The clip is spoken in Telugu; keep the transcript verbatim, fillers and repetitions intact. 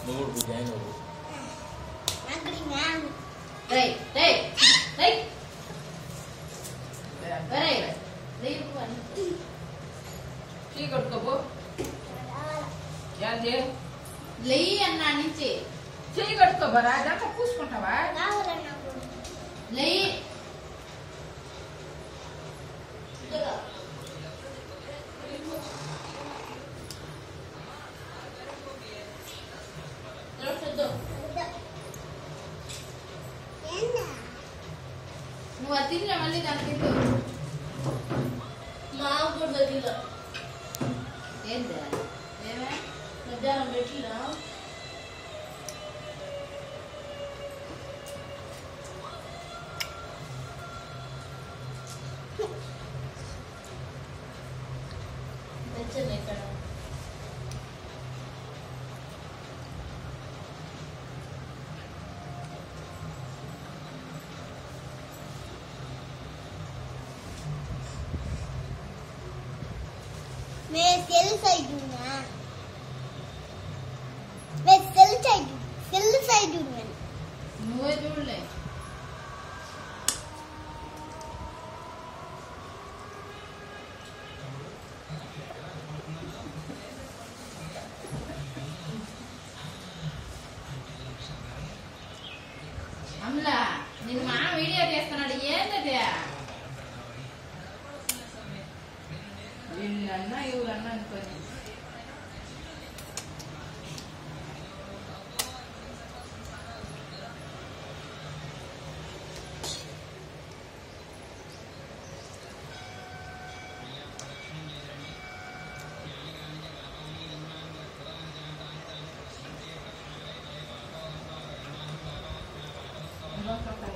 నువ్వు జాయిన్ అవ్వు. రేయ్ రేయ్ రేయ్ రేయ్ రేయ్ టీ కొట్టుకోపో. ఏంది లేయి అన్నా నుంచి చెయ్యి కట్టుకోబరా, అదంతా పూసుకుంటావా? లేయి నువ్వు అది తిన్నా మళ్ళీ దాని తింటు మాకు కూడా తెలియదు. ఏంటి ఏమే మధ్యాహ్నం పెట్టినా తెచ్చండి ఇక్కడ. मैं सेल साइड हूँ ना, मैं सेल साइड हूँ, सेल साइड हूँ मैं. నువ్వే చూడలే అమ్లా నేను మా వీడియో చేస్తున్నాడు ఏంటది వీళ్ళన్నా ఇవ్వరన్నా అనుకోని Vamos